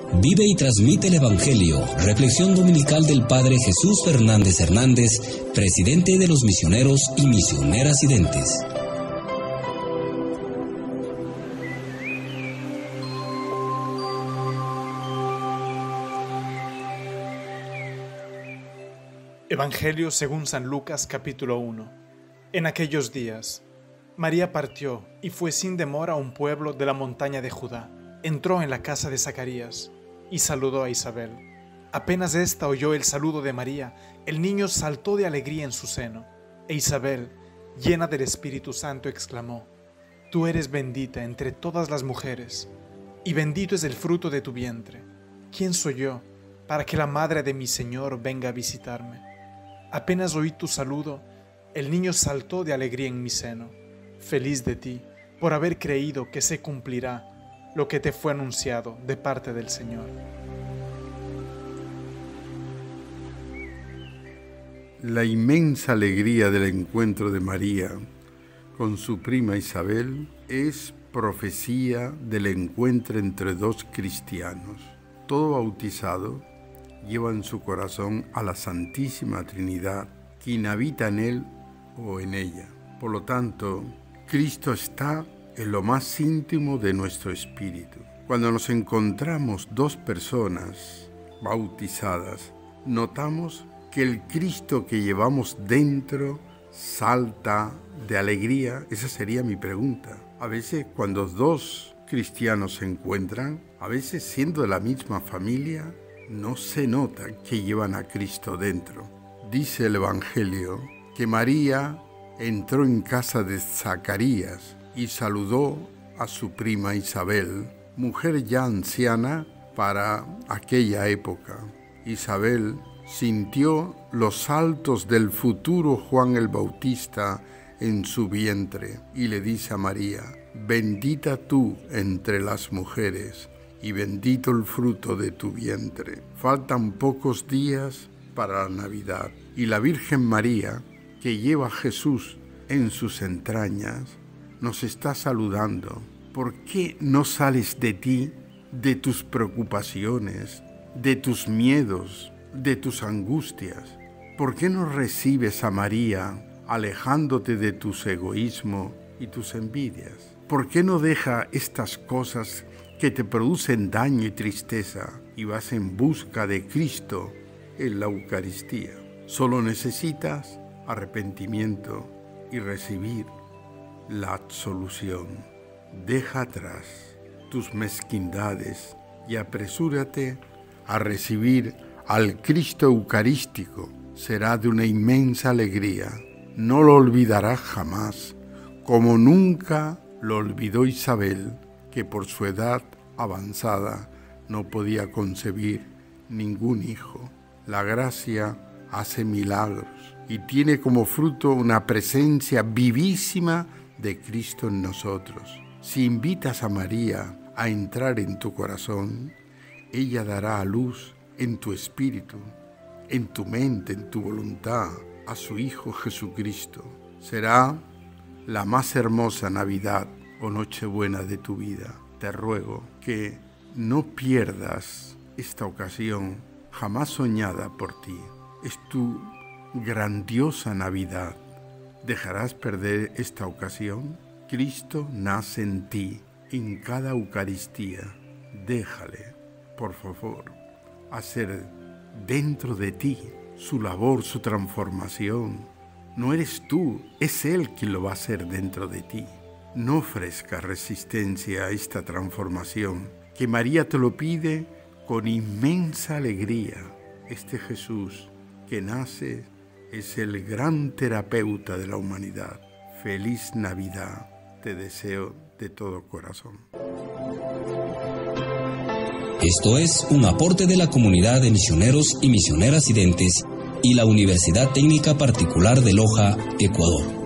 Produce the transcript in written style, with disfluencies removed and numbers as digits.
Vive y transmite el Evangelio. Reflexión dominical del Padre Jesús Fernández Hernández, presidente de los misioneros y misioneras identes. Evangelio según San Lucas, capítulo 1. En aquellos días, María partió y fue sin demora a un pueblo de la montaña de Judá. Entró en la casa de Zacarías y saludó a Isabel. Apenas ésta oyó el saludo de María, el niño saltó de alegría en su seno. E Isabel, llena del Espíritu Santo, exclamó: Tú eres bendita entre todas las mujeres, y bendito es el fruto de tu vientre. ¿Quién soy yo para que la madre de mi Señor venga a visitarme? Apenas oí tu saludo, el niño saltó de alegría en mi seno. Feliz de ti, por haber creído que se cumplirá lo que te fue anunciado de parte del Señor. La inmensa alegría del encuentro de María con su prima Isabel es profecía del encuentro entre dos cristianos. Todo bautizado lleva en su corazón a la Santísima Trinidad, quien habita en él o en ella. Por lo tanto, Cristo está en lo más íntimo de nuestro espíritu. Cuando nos encontramos dos personas bautizadas, notamos que el Cristo que llevamos dentro salta de alegría. Esa sería mi pregunta. A veces cuando dos cristianos se encuentran, a veces siendo de la misma familia, no se nota que llevan a Cristo dentro. Dice el Evangelio que María entró en casa de Zacarías y saludó a su prima Isabel, mujer ya anciana para aquella época. Isabel sintió los saltos del futuro Juan el Bautista en su vientre y le dice a María: Bendita tú entre las mujeres y bendito el fruto de tu vientre. Faltan pocos días para la Navidad y la Virgen María, que lleva a Jesús en sus entrañas, nos está saludando. ¿Por qué no sales de ti, de tus preocupaciones, de tus miedos, de tus angustias? ¿Por qué no recibes a María alejándote de tus egoísmos y tus envidias? ¿Por qué no dejas estas cosas que te producen daño y tristeza y vas en busca de Cristo en la Eucaristía? Solo necesitas arrepentimiento y recibir la absolución. Deja atrás tus mezquindades y apresúrate a recibir al Cristo Eucarístico. Será de una inmensa alegría. No lo olvidarás jamás, como nunca lo olvidó Isabel, que por su edad avanzada no podía concebir ningún hijo. La gracia hace milagros y tiene como fruto una presencia vivísima de Cristo en nosotros. Si invitas a María a entrar en tu corazón, ella dará a luz en tu espíritu, en tu mente, en tu voluntad, a su Hijo Jesucristo. Será la más hermosa Navidad o Nochebuena de tu vida. Te ruego que no pierdas esta ocasión jamás soñada por ti. Es tu grandiosa Navidad. ¿Dejarás perder esta ocasión? Cristo nace en ti, en cada Eucaristía. Déjale, por favor, hacer dentro de ti su labor, su transformación. No eres tú, es Él quien lo va a hacer dentro de ti. No ofrezcas resistencia a esta transformación, que María te lo pide con inmensa alegría. Este Jesús que nace es el gran terapeuta de la humanidad. Feliz Navidad, te deseo de todo corazón. Esto es un aporte de la Comunidad de Misioneros y Misioneras Identes y la Universidad Técnica Particular de Loja, Ecuador.